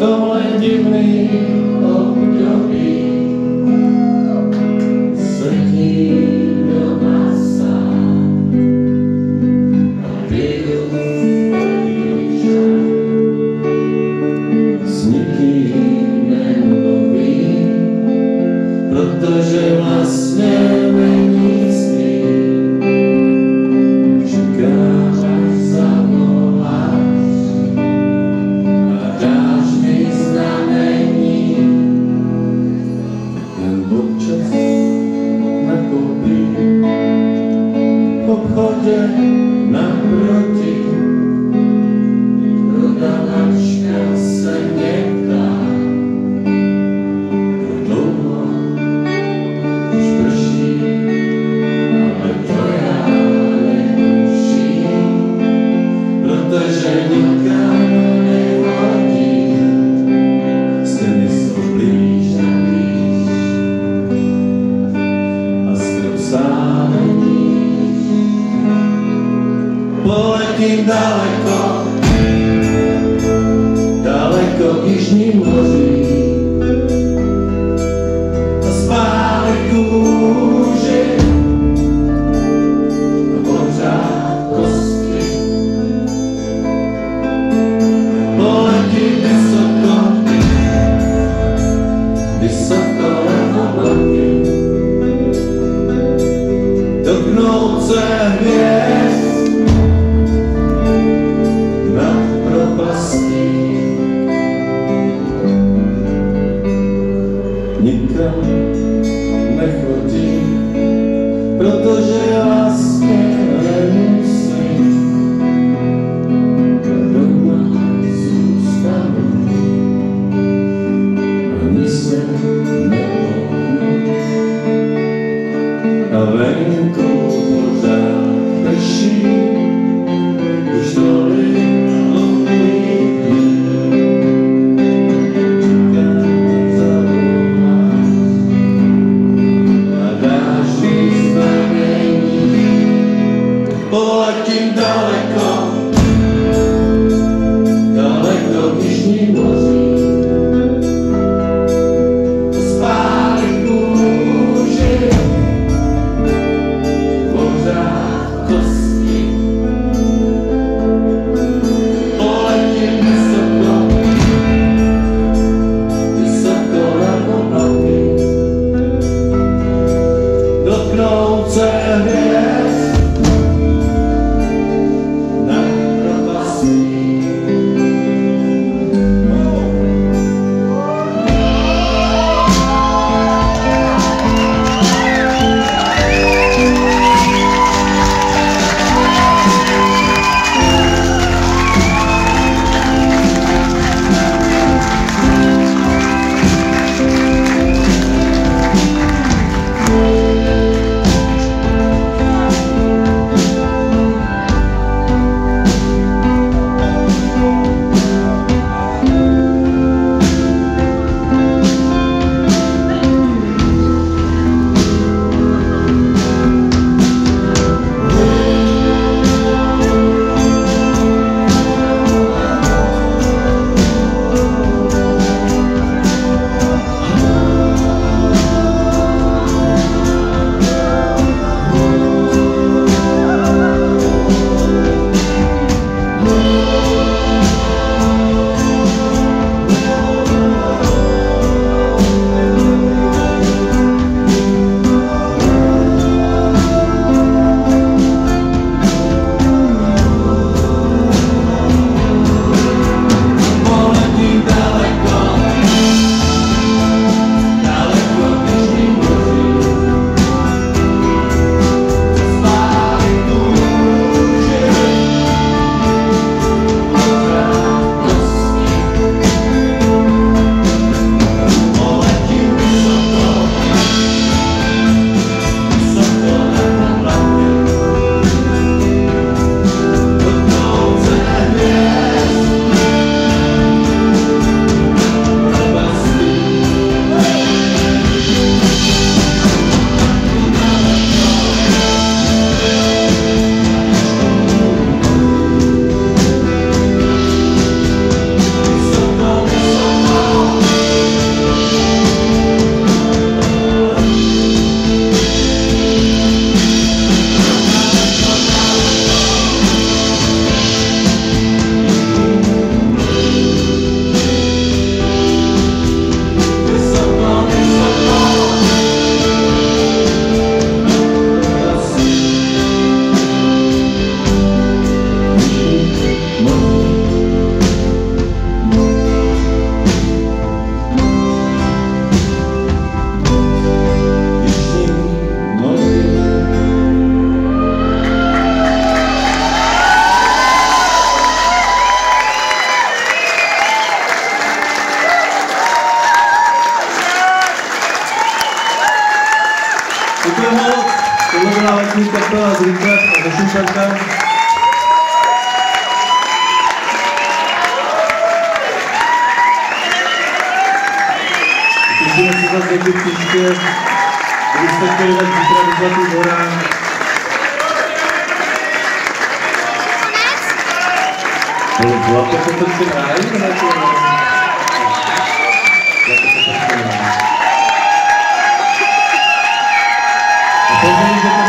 tomhle divným období sedím doma sám a piju čaj. S nikým nemluvím, protože vlastně není s ním. Čekám, až zavoláš a dáš mi znamení. Jen občas nakoupím v obchodě naproti. Prodavačka se mě ptá, jak dlouho už prší, ale to já netuším, protože nikam nechodím, stejně jsou blíž a blíž a strop sám níž. Poletím daleko, daleko k jižním mořím a spálit kůži a pohřát kosti. Poletím vysoko, vysoko nad oblaky, dotknout se hvězd nad propastí. Nikam nechodím, protože vlastně nemusím. Doma zůstanu, ani se nepohnu. A venku pořád prší, už tolik dlouhých dní. Znamení krásný kapela z Rychle a ze Šumperka. Těšíme se zase někdy příště, kdybyste chtěli tak zítra do Zlatých horách. Byla to Kopecký ráj, nebo jak to je? Byla to Kopecký ráj. A později, že